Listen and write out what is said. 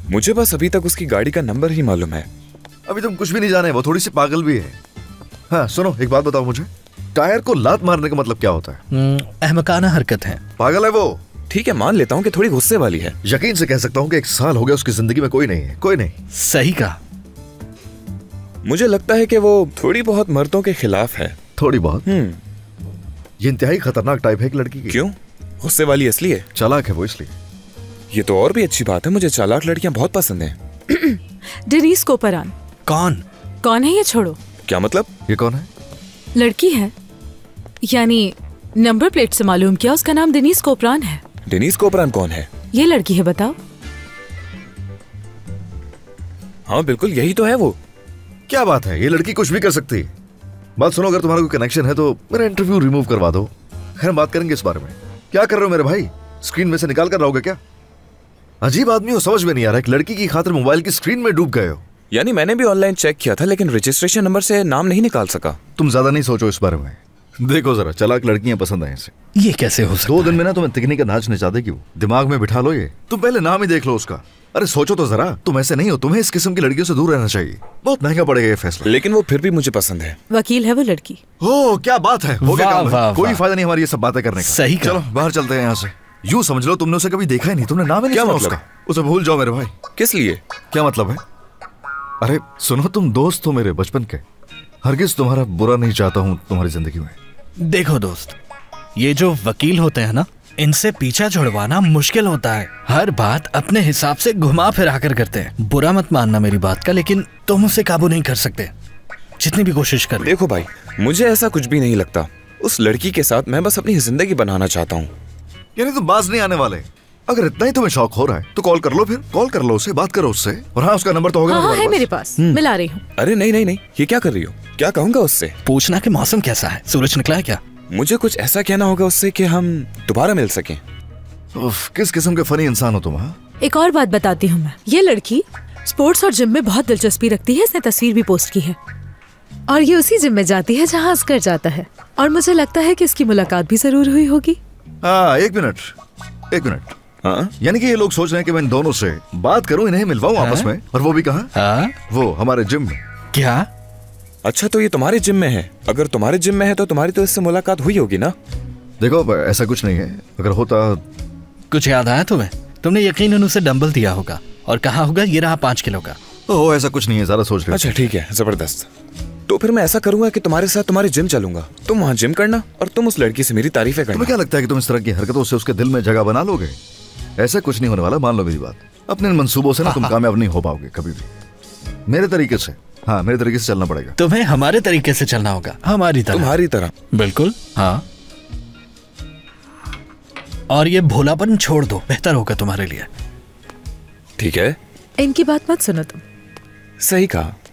मुझे बस अभी तक उसकी गाड़ी का नंबर ही मालूम है। अभी तुम कुछ भी नहीं जाने, वो थोड़ी सी पागल भी है। हाँ सुनो, एक बात बताओ मुझे, टायर को लात मारने का मतलब क्या होता है? अहमकाना हरकत है। पागल है वो। ठीक है, मान लेता हूँ कि थोड़ी गुस्से वाली है। यकीन से कह सकता हूँ कि 1 साल हो गया उसकी जिंदगी में कोई नहीं है, कोई नहीं। सही कहा। मुझे लगता है कि वो थोड़ी बहुत मर्दों के खिलाफ है। थोड़ी बहुत? ये इंतहाई खतरनाक टाइप है एक लड़की की। क्यों? गुस्से वाली इसलिए? चालाक है वो इसलिए। ये तो और भी अच्छी बात है, मुझे चालाक लड़कियां बहुत पसंद हैं। Denis Koparan. कौन है ये? छोड़ो। क्या मतलब? ये कौन है? लड़की है, यानी नंबर प्लेट से मालूम किया उसका नाम डेनिस कोपरान है। डेनिस कोपरान कौन है? ये लड़की है, बताओ। हाँ बिल्कुल यही तो है वो। क्या बात है, ये लड़की कुछ भी कर सकती है। बात सुनो, अगर तुम्हारा कोई कनेक्शन है तो मेरा इंटरव्यू रिमूव करवा दो। खैर बात करेंगे इस बारे में। क्या कर रहे हो मेरे भाई? स्क्रीन में से निकाल कर रहोगे क्या? अजीब आदमी हो, समझ में नहीं आ रहा। एक लड़की की खातिर मोबाइल की स्क्रीन में डूब गए हो। यानी मैंने भी ऑनलाइन चेक किया था लेकिन रजिस्ट्रेशन नंबर से नाम नहीं निकाल सका। तुम ज्यादा नहीं सोचो इस बारे में। देखो जरा, चालाक लड़कियां पसंद है इसे। ये कैसे हो सकता 2 दिन में ना तुम्हें तिकनी का नाच नचा क्यों? दिमाग में बिठा लो ये। तुम पहले नाम ही देख लो उसका। अरे सोचो तो जरा, तुम ऐसे नहीं हो, तुम्हें इस किस्म की लड़कियों से दूर रहना चाहिए। बहुत महंगा पड़ेगा ये फैसला। लेकिन वो फिर भी मुझे पसंद है। वकील है वो लड़की। ओ क्या बात है, हो गया काम है। वाह, कोई वाह। फायदा नहीं हमारी ये सब बातें करने का। सही कहा। चलो बाहर चलते हैं यहाँ से। यूं समझ लो तुमने उसे कभी देखा ही नहीं, तुमने नाम ही नहीं क्या सुना मतलब? उसका। उसे भूल जाओ मेरे भाई। किस लिए? क्या मतलब है? अरे सुनो, तुम दोस्त हो मेरे बचपन के। हरगिज तुम्हारा बुरा नहीं चाहता हूँ तुम्हारी जिंदगी में। देखो दोस्त, ये जो वकील होते हैं ना, इनसे पीछा छुड़वाना मुश्किल होता है। हर बात अपने हिसाब से घुमा फिरा कर करते हैं। बुरा मत मानना मेरी बात का, लेकिन तुम उसे काबू नहीं कर सकते जितनी भी कोशिश कर। देखो भाई, मुझे ऐसा कुछ भी नहीं लगता। उस लड़की के साथ मैं बस अपनी जिंदगी बनाना चाहता हूँ। यानी तुम बाज नहीं आने वाले? अगर इतना ही तुम्हें शौक हो रहा है तो कॉल कर लो, फिर कॉल कर लो उससे, बात करो उससे। और हाँ, उसका नंबर तो होगा हाँ, है मेरे पास, मिला रही हूँ। अरे नहीं नहीं नहीं, ये क्या कर रही हो? क्या कहूँगा उससे? पूछना कि मौसम कैसा है, सूरज निकला है क्या? मुझे कुछ ऐसा कहना होगा उससे कि हम दोबारा मिल सकें। किस किस्म के फनी इंसान हो तुम? हाँ, एक और बात बताती हूँ मैं। ये लड़की स्पोर्ट्स और जिम में बहुत दिलचस्पी रखती है। इसने तस्वीर भी पोस्ट की है और ये उसी जिम में जाती है जहाँ अस्कर जाता है। और मुझे लगता है कि इसकी मुलाकात भी जरूर हुई होगी। हाँ, एक मिनट। हाँ? यानी कि ये लोग सोच रहे हैं कि मैं इन दोनों से बात करूं, इन्हें मिलवाऊं आपस में, और वो भी कहाँ? हाँ? वो हमारे जिम में। क्या? अच्छा, तो ये तुम्हारे जिम में है? अगर तुम्हारे जिम में है तो तुम्हारी तो इससे मुलाकात हुई होगी ना? देखो ऐसा कुछ नहीं है, अगर होता। कुछ याद आया तुम्हें? तुमने यकीनन उसे डंबल दिया होगा और कहा होगा ये रहा 5 किलो का। ओह ऐसा कुछ नहीं है, ज्यादा सोच रहे हो। अच्छा ठीक है, जबरदस्त। तो फिर मैं ऐसा करूंगा कि तुम्हारे साथ तुम्हारे जिम चलूंगा। तुम वहाँ जिम करना और तुम उस लड़की से मेरी तारीफें करना। तुम्हें क्या लगता है कि तुम इस तरह की हरकतों से उसके दिल में जगह बना लोगे? ऐसा कुछ नहीं होने वाला, मान लो मेरी बात। अपने इन मंसूबों से ना तुम कामयाब नहीं हो पाओगे कभी भी। मेरे तरीके से, हाँ मेरे तरीके से चलना पड़ेगा। तुम्हें हमारे तरीके से चलना होगा, हमारी तरह। तुम्हारी तरह? बिल्कुल हाँ। और ये भोलापन छोड़ दो, बेहतर होगा तुम्हारे लिए। ठीक है। इनकी बात मत सुनो तुम। सही कहा,